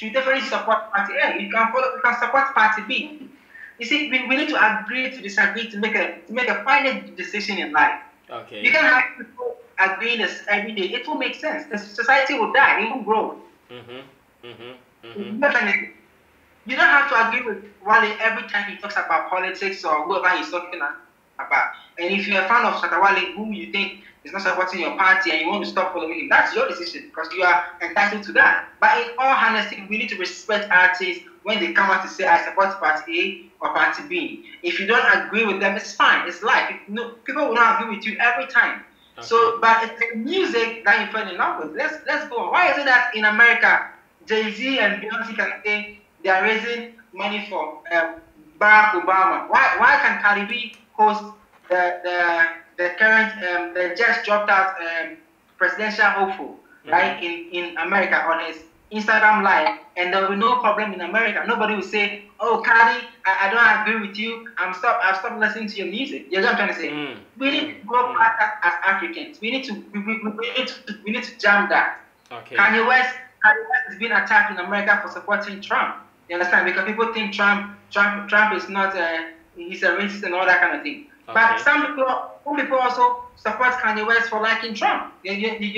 to definitely support party A. You can support party B. You see, we need to agree to disagree to make a final decision in life. Okay. You can have people agreeing this every day. It will make sense. The society will die. It will grow. Definitely. You don't have to agree with Wale every time he talks about politics or whoever he's talking about. And if you're a fan of Shatta Wale, who you think is not supporting your party and you want to stop following him, that's your decision because you are entitled to that. But in all honesty, we need to respect artists when they come out to say, I support party A or party B. If you don't agree with them, it's fine. It's life. People will not agree with you every time. Okay. So, but it's the music that you fell in love with. Let's go on. Why is it that in America, Jay-Z and Beyonce can say they are raising money for Barack Obama? Why can Cardi B host the current the just dropped out presidential hopeful right in America on his Instagram live, and there will be no problem in America? Nobody will say, "Oh, Cardi, I don't agree with you. I've stopped listening to your music." You know what I'm trying to say? We need to go back as Africans. We need to jam that. Okay. Kanye West has been attacked in America for supporting Trump. You understand? Because people think Trump is not he's a racist and all that kind of thing. Okay. But some people also support Kanye West for liking Trump. Do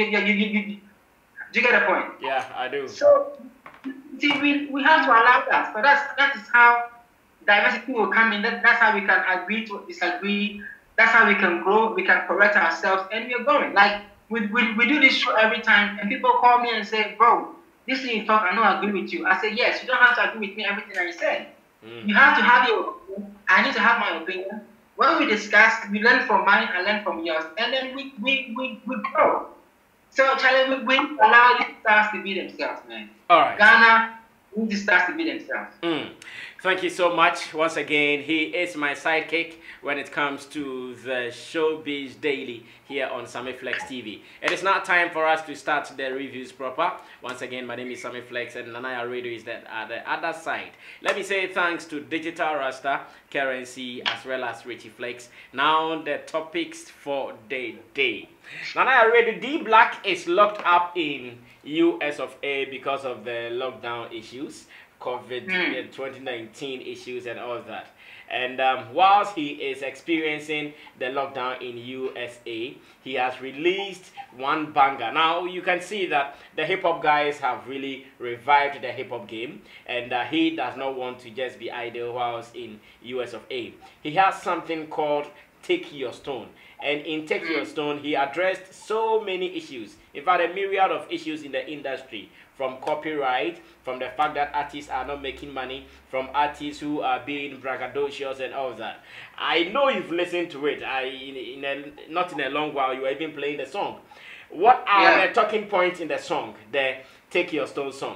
you get the point? Yeah, I do. So see, we have to allow that. So that is how diversity will come in. That's how we can agree to disagree. That's how we can grow. We can correct ourselves, and we're going. Like we do this show every time, and people call me and say, "Bro, this thing you talk, I don't agree with you." I say, "Yes, you don't have to agree with me everything that you say. You have to have your opinion. I need to have my opinion. When we discuss, we learn from mine, I learn from yours, and then we grow." So, Charlie, we allow these stars to be themselves, man. All right. Ghana, we need these stars to be themselves. Thank you so much. Once again, he is my sidekick when it comes to the Showbiz Daily here on Sammy Flex TV. It is now time for us to start the reviews proper. Once again, my name is Sammy Flex and Nanaya Radio is at the other side. Let me say thanks to Digital Rasta, Currency, as well as Richie Flex. Now the topics for the day. Nanaya Radio, D Black is locked up in US of A because of the lockdown issues. COVID 2019 issues and all that. And whilst he is experiencing the lockdown in USA, he has released one banger. Now you can see that the hip-hop guys have really revived the hip-hop game, and he does not want to just be idle whilst in US of A. He has something called Take Your Stone. And in Take Your Stone, he addressed so many issues. In fact, a myriad of issues in the industry, from copyright, from the fact that artists are not making money, from artists who are being braggadocious and all that. I know you've listened to it. Not in a long while, you are even playing the song. What are the talking points in the song, the Take Your Stone song?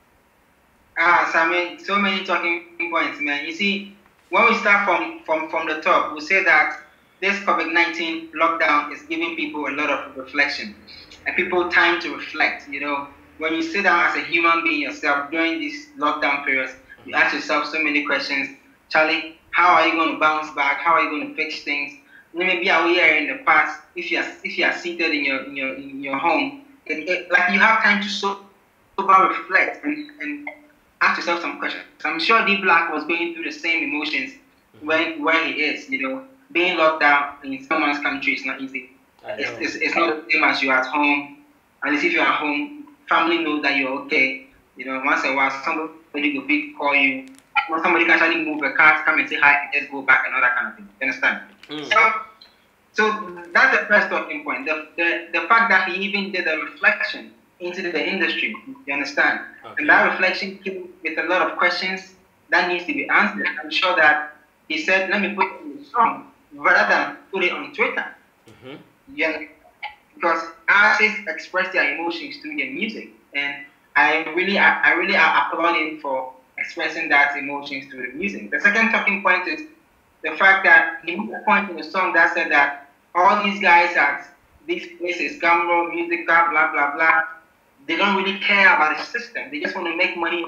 So many talking points, man. You see, when we start from the top, we say that this COVID-19 lockdown is giving people a lot of reflection and people time to reflect. You know, when you sit down as a human being yourself during these lockdown periods, you ask yourself so many questions. Charlie, how are you going to bounce back? How are you going to fix things? Maybe are we here in the past? If you are seated in your home, like you have time to sober reflect and ask yourself some questions. I'm sure D Black was going through the same emotions where he is. You know, being locked down in someone's country is not easy. It's not the same as you're at home. At least if you're at home, family knows that you're okay. You know, once in a while, somebody will call you. Or somebody can actually move a car to come and say hi and just go back and all that kind of thing. You understand? So that's the first talking point. The fact that he even did a reflection into the industry. You understand? Okay. And that reflection came with a lot of questions that needs to be answered. I'm sure that he said, let me put it in the song rather than put it on Twitter. Yeah, because artists express their emotions through their music, and I really applaud him for expressing that emotions through the music. The second talking point is the fact that he made a point in the song that said that all these guys at these places, Gumroad, Musica, blah blah blah, they don't really care about the system. They just want to make money.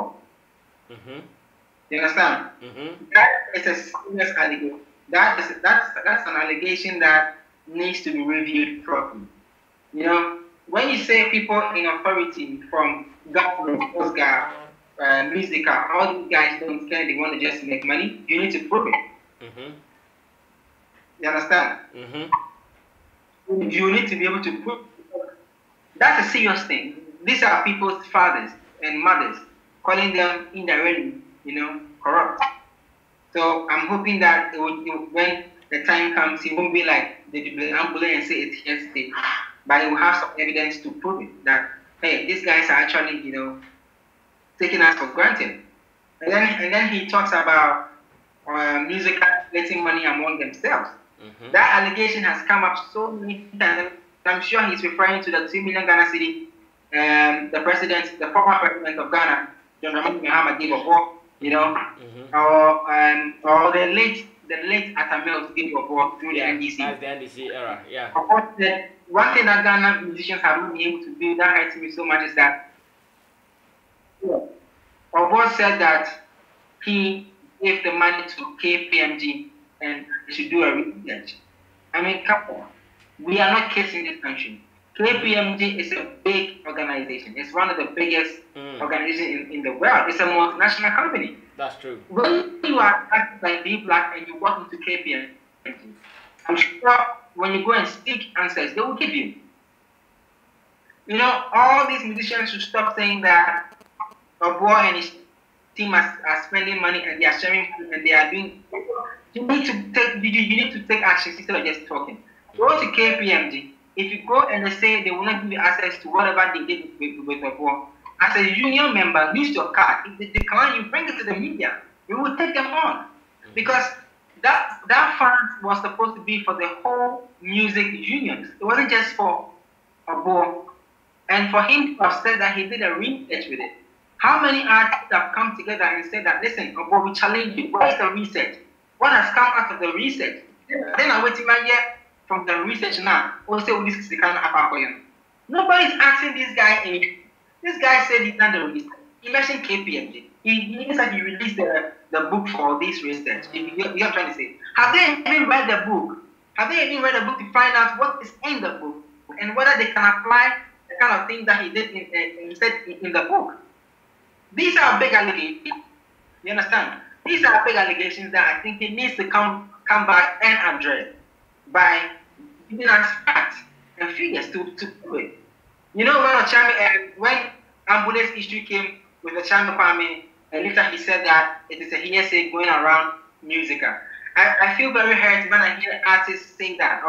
You understand? That is a serious allegation. That's an allegation that needs to be reviewed properly. You know, when you say people in authority from government, Oscar, Musica, all these guys don't care, they want to just make money, you need to prove it. Mm-hmm. You understand? Mm-hmm. You need to be able to prove it. That's a serious thing. These are people's fathers and mothers, calling them indirectly, corrupt. So I'm hoping that when the time comes, it won't be like the ambulance and say it's yesterday, but it will have some evidence to prove it that, hey, these guys are actually, taking us for granted. And then he talks about music getting money among themselves. Mm-hmm. That allegation has come up so many times. I'm sure he's referring to the 2 million Ghana city, the former president of Ghana, John Dramani Mahama gave a walk, Mm-hmm. or the late Atamel gave a walk through the NDC. That's the NDC era, yeah. Of course, one thing that Ghana musicians have not been able to do that hurts me so much is that Obo said that he gave the money to KPMG and they should do a research. I mean, come on. We are not kids in this country. KPMG is a big organization. It's one of the biggest organizations in the world. It's a multinational company. That's true. When you are acting like D Black and you walk into KPMG, I'm sure when you go and seek answers, they will give you. All these musicians should stop saying that Obo and his team are spending money and they are sharing food and they are doing. You need to take action instead of just talking. Go to KPMG. If you go and they say they will not give you access to whatever they did with Obo, as a union member, use your card. If they decline, you bring it to the media. We will take them on. Because that fund was supposed to be for the whole music unions. It wasn't just for Obo. And for him to have said that he did a research with it. How many artists have come together and said that, listen, Obo, we challenge you. What is the research? What has come out of the research? Then I'm waiting my year from the research now. Also, this is the kind of apple. Nobody's asking this guy anything. This guy said he's done the research. He mentioned KPMG. He said he released the book for this research. You are trying to say. Have they even read the book? Have they even read the book to find out what is in the book and whether they can apply the kind of thing that he did in the book? These are big allegations. You understand? These are big allegations that I think it needs to come back and address by giving us facts and figures to do it. When ambulance issue came with the Chami Kwame, and later he said that it is a hearsay going around Musica. I feel very hurt when I hear artists say that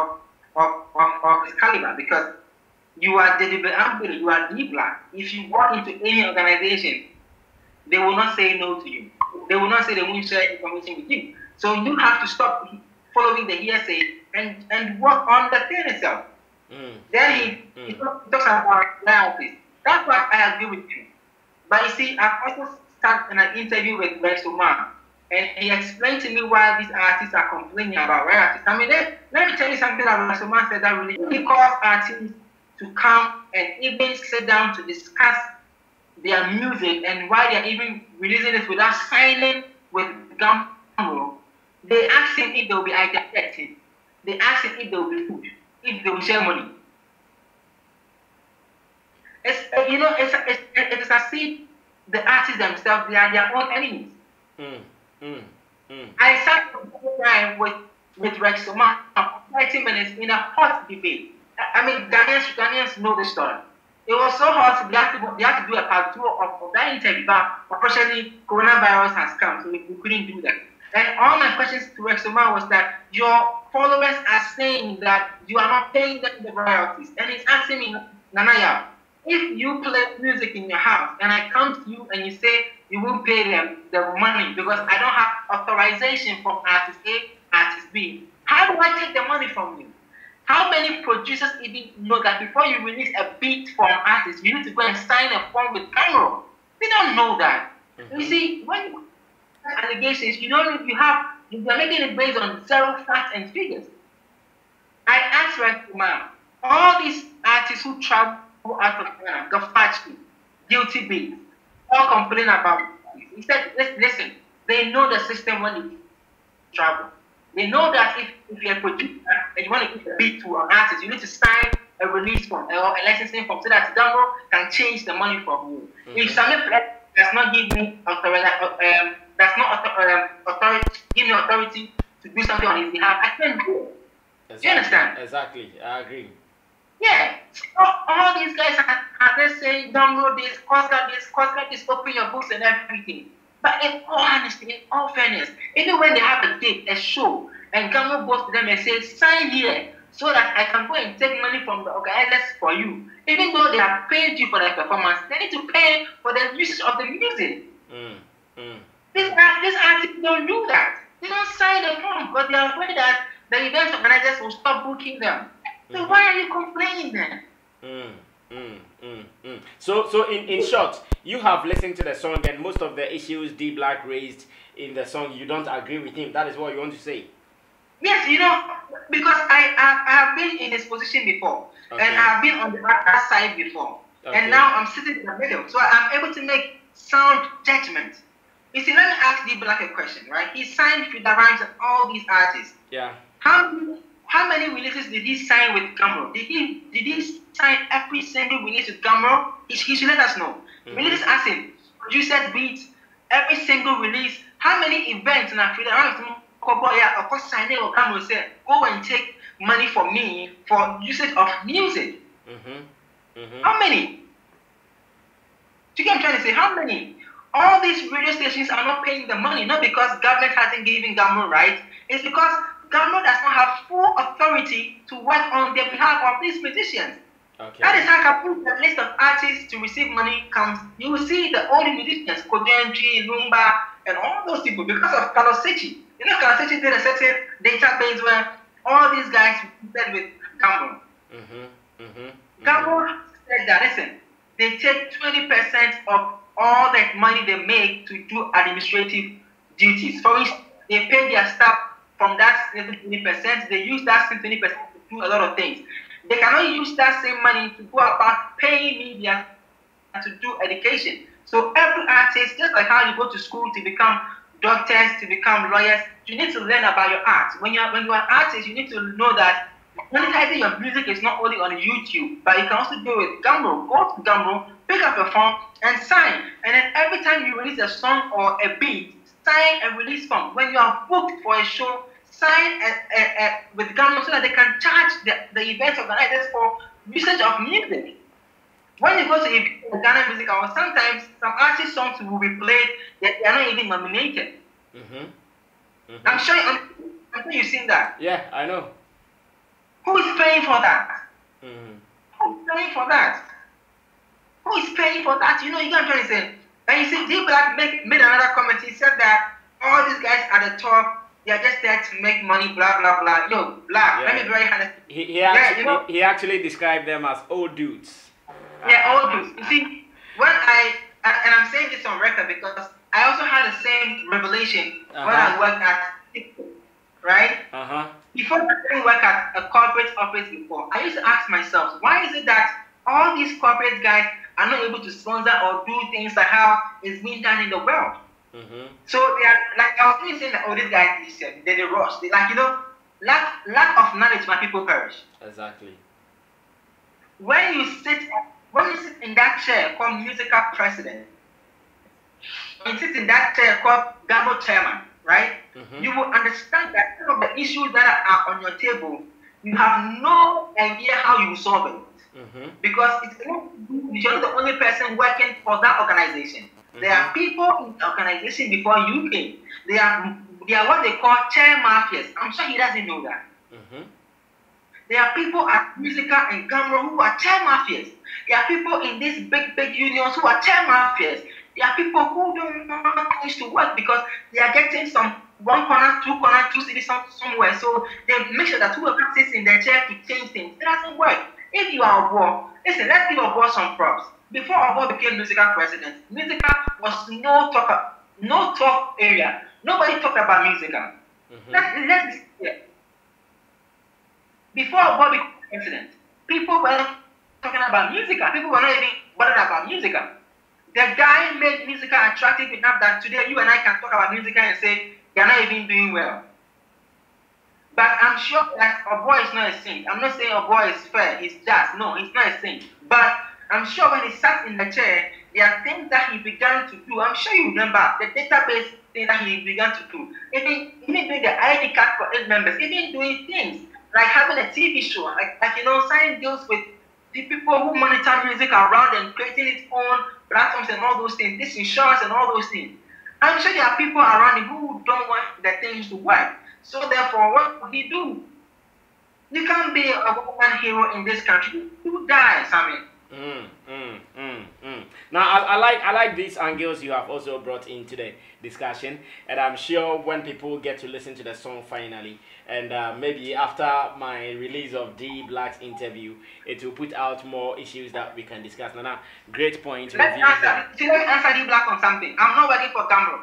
of his caliber, because you are the ambulance, you are D Black. If you walk into any organization, they will not say no to you. They will not say they won't share information with you. So you have to stop following the hearsay and work on the thing itself. Then he talks about royalties. That's what I agree with you. But you see, I've also sat in an interview with Rex Omar, and he explained to me why these artists are complaining about royalties. I mean, let me tell you something that Rex Omar said that really he calls artists to come and even sit down to discuss their music and why they're even releasing it without signing with Gumroad. They ask him if they will be identified. They ask him if they will be food, if they will share money. It's as if the artists themselves, they are their own enemies. I sat for the time with Rex Omar for 30 minutes in a hot debate. I mean, Ghanaians know the story. It was so hot, they had to do a part 2 of that interview, but unfortunately, coronavirus has come, so we couldn't do that. And all my questions to Rex Omar was that your followers are saying that you are not paying them the royalties. And he's asking me, Nanaya, if you play music in your house and I come to you and you say you won't pay them the money because I don't have authorization from artist A, artist B, how do I take the money from you? How many producers even know that before you release a beat for an artist, you need to go and sign a form with Cameron? They don't know that. You see, when you have allegations, you're making it based on zero facts and figures. I asked Rex Omar, all these artists who travel out of Ghana, Gafachi, Guilty Beats, all complain about it. He said, listen, they know the system when they travel. They know that if you're a producer and you want to give a beat to an artist, you need to sign a release form or a licensing form so that Gambro can change the money for you. If Sammy Flex does not give me authority, give me authority to do something on his behalf, I can't do it. Exactly. Do you understand? Exactly, I agree. Yeah. So all these guys are they saying Gambro this, Cosca this, open your books and everything. But in all honesty, in all fairness, even when they have a date, a show, and Gambro goes to them and says, sign here so that I can go and take money from the organizers for you. Even though they have paid you for their performance, they need to pay for the usage of the music. These artists don't do that. They don't sign the form because they are afraid that the event organizers will stop booking them. So why are you complaining then? So in short, you have listened to the song and most of the issues D Black raised in the song, you don't agree with him. That is what you want to say. Yes, because I have been in his position before, and I have been on the other side before, and now I'm sitting in the middle, so I'm able to make sound judgment. You see, let me ask D Black a question, right? He signed Frida Rhymes and all these artists. Yeah. How many releases did he sign with Gambro? Did he sign every single release with Gambro? He should let us know. We need to ask him. Produced beats, every single release. How many events in Frida Rhymes? Of course, signing or Gambro said, go and take money from me for usage of music. How many? Do you get what I'm trying to say? How many? All these radio stations are not paying the money, not because government hasn't given Gambro rights. It's because Gambro does not have full authority to work on the behalf of these musicians. Okay. That is how I can put the list of artists to receive money comes. You will see the old musicians, Kodenji, Lumba, and all those people because of Carlos Sechi. You know, Carlos Sechi did a certain database where all these guys said with Gambro. Gambro said that, listen, they take 20% of all that money they make to do administrative duties. For instance, they pay their staff from that 20%, they use that 20% to do a lot of things. They cannot use that same money to go about paying media to do education. So every artist, just like how you go to school to become doctors, to become lawyers, you need to learn about your art. When you're an artist, you need to know that monetizing your music is not only on YouTube, but you can also do it with Gambro. Go to Gambro, pick up a form, and sign. And then every time you release a song or a beat, sign a release form. When you are booked for a show, sign with Gambro so that they can charge the event organizers for usage of music. When you go to Ghana Music Awards, sometimes some artist songs will be played that they are not even nominated. I'm sure you've seen that. Yeah, I know. Who is paying for that? Who is paying for that? Who is paying for that? You know, you get what I'm trying to say. And you see, D Black made another comment. He said that all these guys at the top, they are just there to make money, blah, blah, blah. Yo, Black, let me be very honest. He actually described them as old dudes. Yeah, old dudes. You see, when and I'm saying this on record because I also had the same revelation when I worked at TikTok, right? Before I didn't work at a corporate office before, I used to ask myself, why is it that all these corporate guys are not able to sponsor or do things like how it's being done in the world? So they are like I was even saying that these guys they rush. They lack of knowledge, my people perish. Exactly. When you sit in that chair called musical president, and sit in that chair called Gambro chairman, right? You will understand that some of the issues that are on your table, you have no idea how you will solve it. Because you're the only person working for that organization. There are people in the organization before you came. They are what they call chair mafias. I'm sure he doesn't know that. There are people at Musica and Gambro who are chair mafias. There are people in these big unions who are chair mafias. There are people who don't want things to work because they are getting some 1 corner, 2 corner, 2 cities somewhere. So they make sure that whoever sits in their chair to change things. It doesn't work. If you are Obo, listen, let's give Obo some props. Before Obo became musical president, Musica was no talk area. Nobody talked about Musica. Let's be clear. Before Obo became president, people were talking about Musica. People were not even bothered about Musica. The guy made Musica attractive enough that today you and I can talk about Musica and say they are not even doing well. But I'm sure that Oboy is not a saint. I'm not saying Oboy is fair, he's just. No, he's not a saint. But I'm sure when he sat in the chair, there are things that he began to do. I'm sure you remember the database thing that he began to do. Even doing the ID card for 8 members, even doing things like having a TV show, like signing deals with the people who monitor music around and creating its own platforms and all those things, this insurance and all those things. I'm sure there are people around him who don't want the things to work. So therefore, what would he do? You can't be a one-man hero in this country. You die, Sammy. Now, I like these angles you have also brought into the discussion, and I'm sure when people get to listen to the song finally, and maybe after my release of D Black's interview, it will put out more issues that we can discuss. Now, great point. Let me answer D Black on something. I'm not working for Gamro.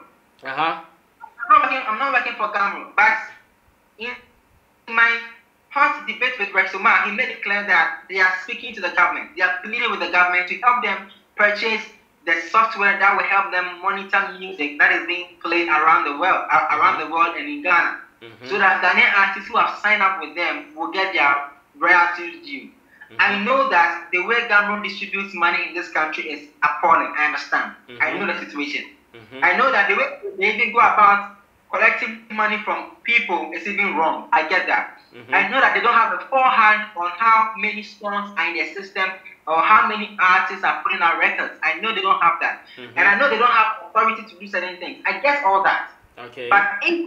I'm not working for Gamro, but in my hot debate with Rex Omar, he made it clear that they are speaking to the government. They are pleading with the government to help them purchase the software that will help them monitor music that is being played around the world, and in Ghana, so that Ghanaian artists who have signed up with them will get their royalties due. I know that the way Gamro distributes money in this country is appalling. I understand. I know the situation. I know that the way they even go about collecting money from people is even wrong. I get that. I know that they don't have a forehand on how many songs are in their system or how many artists are putting out records. I know they don't have that. And I know they don't have authority to do certain things. I get all that. Okay. But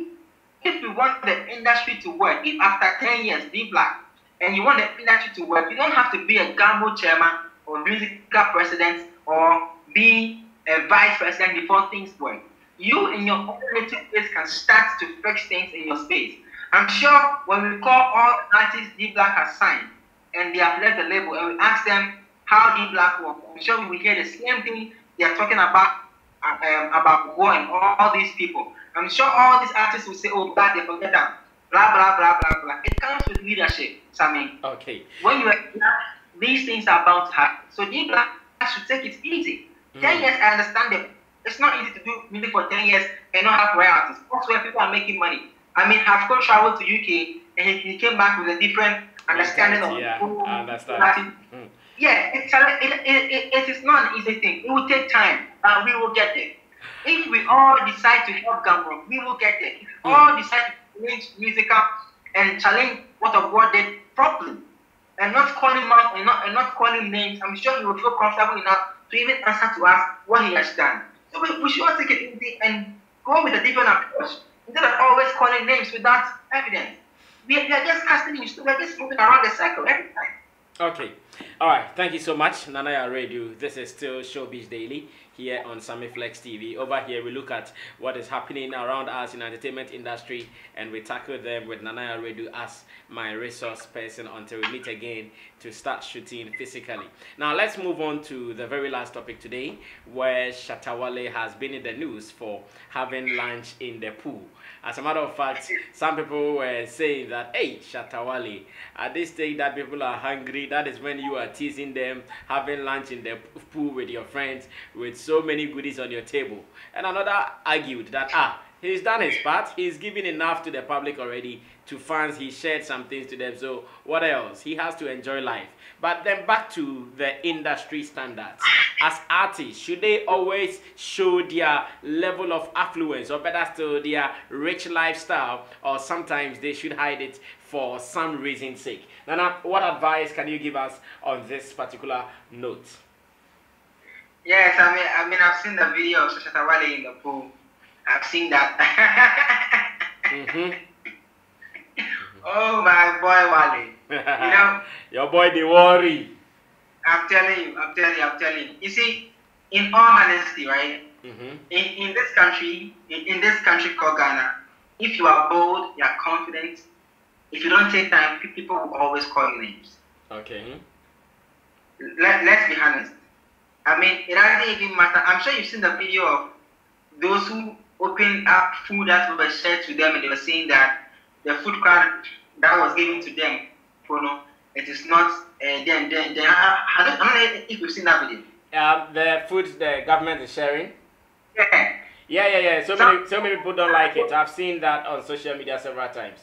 if we want the industry to work, if after 10 years, D Black, and you want the industry to work, you don't have to be a Gambo chairman or musical president or be a vice president before things work. You in your own native space can start to fix things in your space. I'm sure when we call all artists D Black has signed and they have left the label and we ask them how D Black works, I'm sure we will hear the same thing they are talking about War and all these people. I'm sure all these artists will say, oh God, they forget that. Blah, blah, blah, blah, blah. It comes with leadership, Sammy. Okay. When you are these things are about to happen. So D Black should take it easy. 10 years, I understand it. It's not easy to do music for 10 years and not have royalties. That's where people are making money. I mean, Hafco traveled to UK and he came back with a different understanding of I understand. Yeah, it is not an easy thing. It will take time, but we will get there. If we all decide to help Gamro, we will get there. If we all decide to change musical and challenge what of God did properly, and not call him out and not call him names, I'm sure he will feel comfortable enough to even answer to us what he has done. So we should all take it easy and go with a different approach instead of always calling names without evidence. We are just casting in, we are just moving around the circle every time. Okay. All right. Thank you so much, Nanaya Radio. This is still Showbiz Daily here on Samiflex TV. Over here, we look at what is happening around us in the entertainment industry, and we tackle them with Nanaya Radio as my resource person until we meet again to start shooting physically. Now, let's move on to the very last topic today, where Shatta Wale has been in the news for having lunch in the pool. As a matter of fact, some people were saying that, hey, Shatta Wale, at this stage that people are hungry, that is when you are teasing them, having lunch in the pool with your friends, with so many goodies on your table. And another argued that, he's done his part, he's given enough to the public already, to fans, he shared some things to them, so what else? He has to enjoy life. But then back to the industry standards. As artists, should they always show their level of affluence, or better still, their rich lifestyle, or sometimes they should hide it for some reason's sake? Nana, what advice can you give us on this particular note? Yes, I mean, I've seen the video of Shatta Wale in the pool. I've seen that. Oh my boy Wale. You know, your boy they worry. I'm telling you. You see, in all honesty, right? In this country, in this country called Ghana, if you are bold, you are confident. If you don't take time, people will always call you names. Okay. Let's be honest. I mean, it doesn't even matter. I'm sure you've seen the video of those who opened up food that was shared to them, and they were saying that the food card that was given to them, it is not them. I don't know if you've seen that video. The food the government is sharing. Yeah. Yeah. So many people don't like it. I've seen that on social media several times.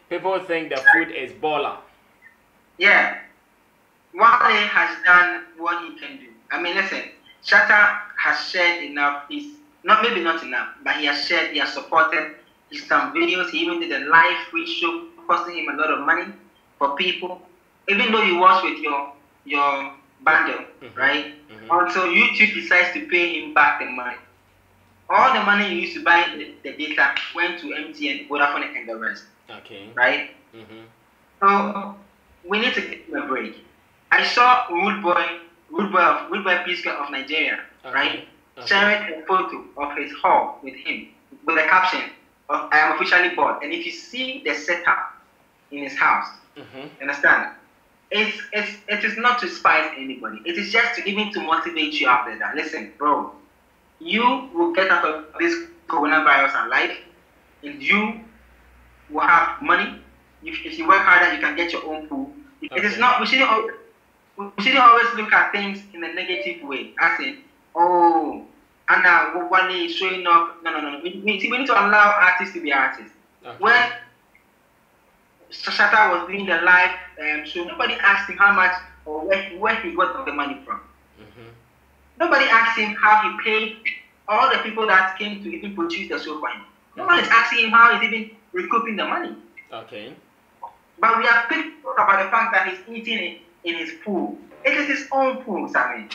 People think the food is baller. Yeah. Wale has done what he can do. I mean, listen, Shatta has shared enough. He's not maybe not enough, but he has shared. He has supported. He's done videos. He even did a live free show, costing him a lot of money for people. Even though he was with your bundle, right? Until YouTube decides to pay him back the money. All the money you used to buy the data went to MTN, Vodafone, and the rest. Okay. Right? So we need to give him a break. I saw Rude Boy Peace Girl of Nigeria, right? Sharing a photo of his hall with him, with a caption of "I am officially bored." And if you see the setup in his house, understand? It is not to spite anybody. It is just to even to motivate you out there that listen, bro, you will get out of this coronavirus alive, and you will have money. If you work harder, you can get your own pool. It is not. We shouldn't always look at things in a negative way. As in, oh, Anna, one is showing up. No. We need to allow artists to be artists. When Shatta was doing the live show, nobody asked him how much or where he got the money from. Nobody asked him how he paid all the people that came to even produce the show for him. No one is asking him how he's even recouping the money. Okay. But we have picked about the fact that he's eating it in his pool. It is his own pool, Sammy.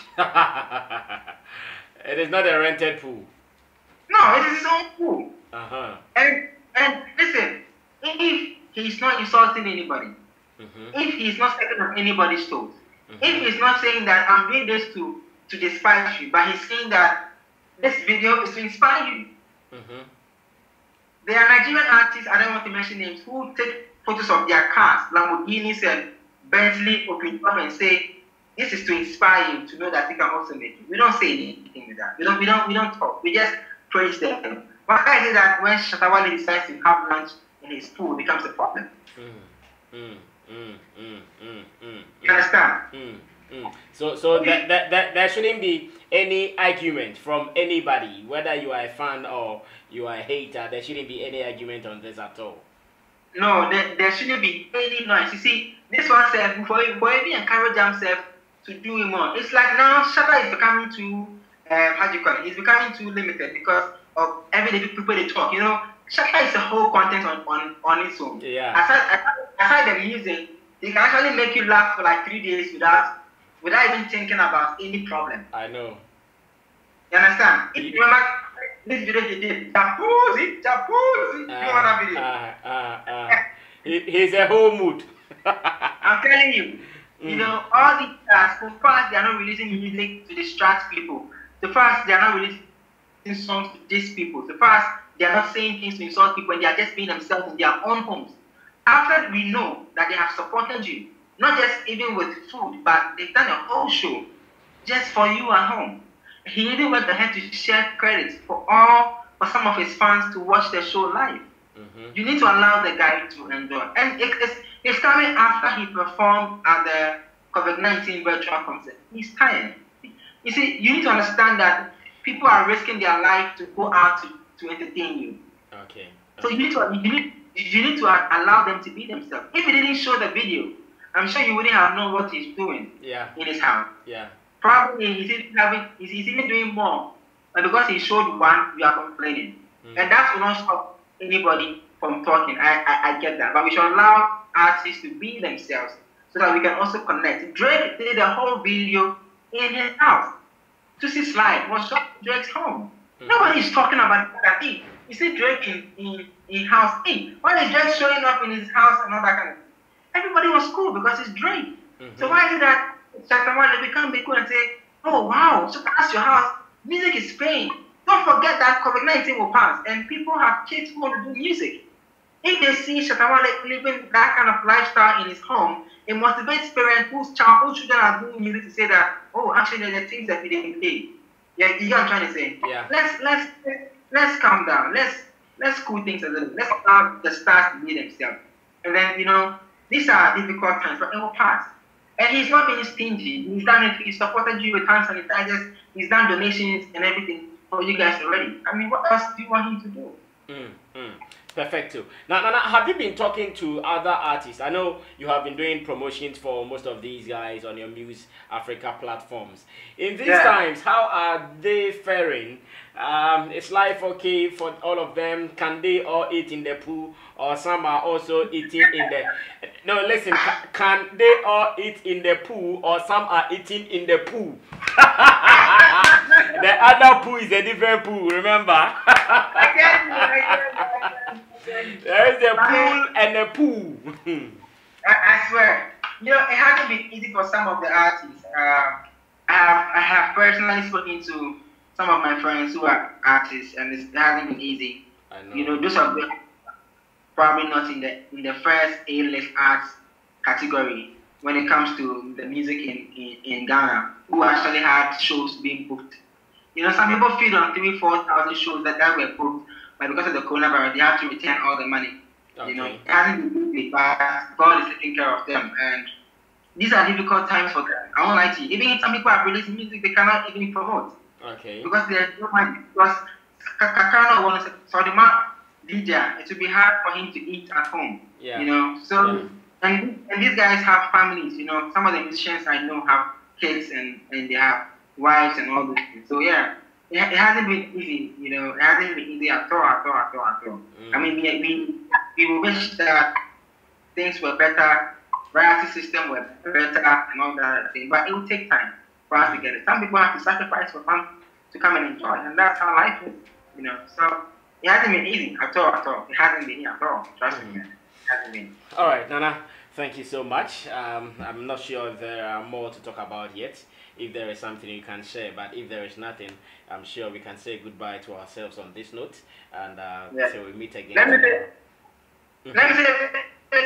It is not a rented pool. No, it is his own pool. And listen, if he's not insulting anybody, if he's not stepping on anybody's toes, if he's not saying that I'm doing this to despise you, but he's saying that this video is to inspire you. There are Nigerian artists, I don't want to mention names, who take photos of their cars, Lamborghinis and Bentley, open up and say, this is to inspire you to know that you can also make it. We don't say anything with that. We don't talk. We just praise them. But I say that when Shatta Wale decides to have lunch in his pool, it becomes a problem. You understand? So that there shouldn't be any argument from anybody, whether you are a fan or you are a hater. There shouldn't be any argument on this at all. No, there shouldn't be any noise. You see, this one said, for even encourage himself to do it more. It's like now Shatta is becoming too, how do you call it? He's becoming too limited because of everyday people they talk. You know, Shatta is a whole content on its own. Yeah. Aside the music, he can actually make you laugh for like 3 days without even thinking about any problem. I know. You understand? If you remember this video he did, Jacuzzi. You know that video? He's a whole mood. I'm telling you, you know, all these stars, so far they are not releasing music to distract people. So far they are not releasing songs to diss people. So far they are not saying things to insult people, and they are just being themselves in their own homes. After we know that they have supported you, not just even with food, but they've done a whole show just for you at home. He even went ahead to share credits for some of his fans to watch the show live. You need to allow the guy to enjoy. And it's coming after he performed at the COVID-19 virtual concert. He's tired. You see, you need to understand that people are risking their life to go out to entertain you. Okay. So you need to allow them to be themselves. If he didn't show the video, I'm sure you wouldn't have known what he's doing in his house. Yeah. Probably he's even doing more. And because he showed one, you are complaining. And that will not stop anybody from talking. I get that. But we should allow artists to be themselves so that we can also connect. Drake did a whole video in his house. To see slide was shot in Drake's home. Nobody is talking about that. You see Drake in house. Why is Drake showing up in his house and all that kind of thing? Everybody was cool because it's Drake. So why is it that Shatta Wale become big cool and say, oh wow, so that's your house, music is paying. Don't forget that COVID-19 will pass and people have kids who want to do music. If they see Shatta Wale living that kind of lifestyle in his home, it motivates parents whose children are doing music to say that, oh, actually there are things that we didn't pay. Yeah, you know what I'm trying to say? Yeah. Let's calm down. Let's cool things a little. Let's allow the stars to be themselves. And then, you know, these are difficult times, but it will pass. And he's not being stingy. He's done it. He supported you with hand sanitizers. He's done donations and everything for you guys already. I mean, what else do you want him to do? Mm, mm. Perfecto. Now, have you been talking to other artists? I know you have been doing promotions for most of these guys on your Muse Africa platforms. In these Yeah. times, how are they faring? Is life okay for all of them? Can they all eat in the pool, or some are also eating in the? No, listen. Can they all eat in the pool, or some are eating in the pool? The other pool is a different pool. Remember? I get you. There is a pool and a pool. I swear, it hasn't been easy for some of the artists. I have personally spoken to some of my friends who are artists, and it hasn't been easy. I know. Those of them probably not in the first A-list arts category when it comes to the music in Ghana, who actually had shows being booked. Some people feed on 3,000-4,000 shows that were booked, but because of the coronavirus, they have to return all the money. Okay. It hasn't been easy, but God is taking care of them, and these are difficult times for them. I won't lie to you. Even if some people are releasing music, they cannot even promote. Okay. Because there's no money. Because Kakano wants for the man DJ, it will be hard for him to eat at home. Yeah. So Yeah. and these guys have families. Some of the musicians I know have kids and they have wives and all those things. So yeah, it hasn't been easy. It hasn't been easy at all. I mean, we wish that things were better, royalty system were better, and all that thing. But it will take time for us to get it. Some people have to sacrifice for fun to come and enjoy, and that's how life is. So it hasn't been easy at all. It hasn't been easy at all. Trust me, man. It hasn't been. All right, Nana. Thank you so much. I'm not sure if there are more to talk about yet. If there is something you can share, but if there is nothing, I'm sure we can say goodbye to ourselves on this note, and so we meet again. Let me say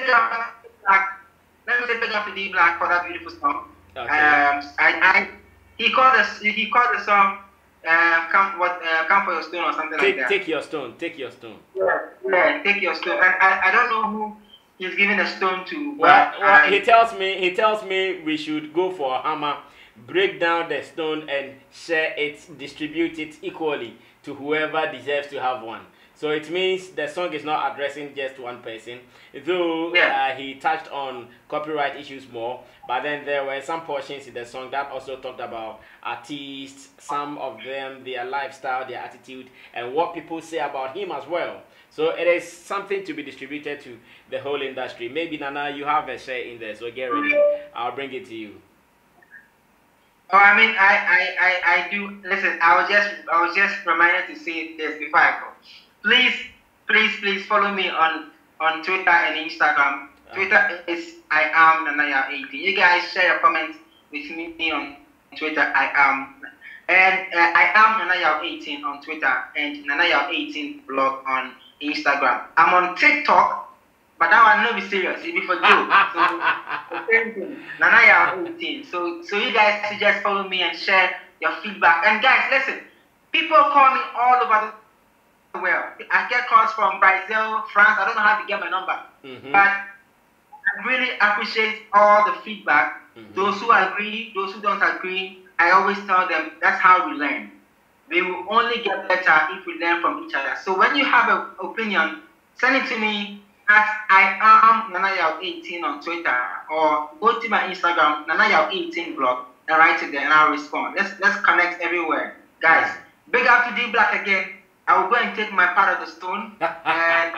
big up to D Black for that beautiful song. Okay. He called the song come for your stone or something like that. Take your stone. Take your stone. Yeah, take your stone. And I don't know who he's giving a stone to. Well, he tells me we should go for a hammer, break down the stone and share it, distribute it equally to whoever deserves to have one. So it means the song is not addressing just one person, though he touched on copyright issues more, but then there were some portions in the song that also talked about artists, some of them, their lifestyle, their attitude, and what people say about him as well. So it is something to be distributed to the whole industry. Maybe, Nana, you have a share in there, so get ready. I'll bring it to you. Oh, I mean, I do. Listen, I was just reminded to say this before I go. Please follow me on Twitter and Instagram. Twitter is I am Nanaya18. You guys share your comments with me on Twitter. I am Nanaya18 on Twitter and Nanaya18 blog on Instagram. I'm on TikTok, but that one no be serious. It be for joke. So Nanaya18. So you guys should just follow me and share your feedback. And guys, listen, people call me all over the world. I get calls from Brazil, France. I don't know how to get my number, but I really appreciate all the feedback. Those who agree, those who don't agree, I always tell them that's how we learn. We will only get better if we learn from each other. So when you have an opinion, send it to me at I am Nanaya18 on Twitter, or go to my Instagram, Nanaya18 blog, and write it there, and I'll respond. Let's connect everywhere, guys. Big up to D Black again. I will go and take my part of the stone, and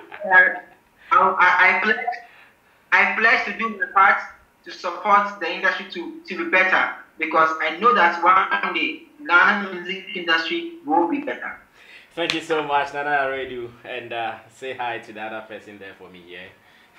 I pledge to do my part to support the industry to be better, because I know that one day Ghana music industry will be better. Thank you so much, Nana Radio, and say hi to the other person there for me, yeah?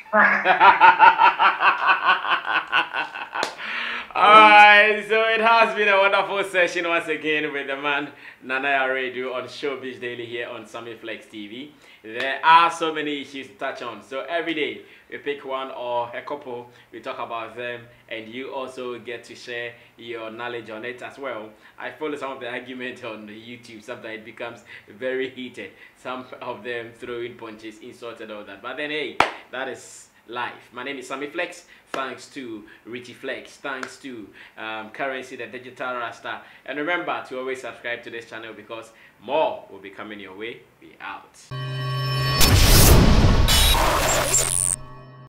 Alright, so it has been a wonderful session once again with the man Nanaya Radio on Showbiz Daily here on Summit Flex TV. There are so many issues to touch on, so every day we pick one or a couple, we talk about them, and you also get to share your knowledge on it as well. I follow some of the argument on YouTube. Sometimes it becomes very heated, some of them throwing punches, insults and all that, but then hey, that is life. My name is Sammy Flex. Thanks to Richie Flex. Thanks to Currency, the Digital Rasta. And remember to always subscribe to this channel because more will be coming your way. Be out.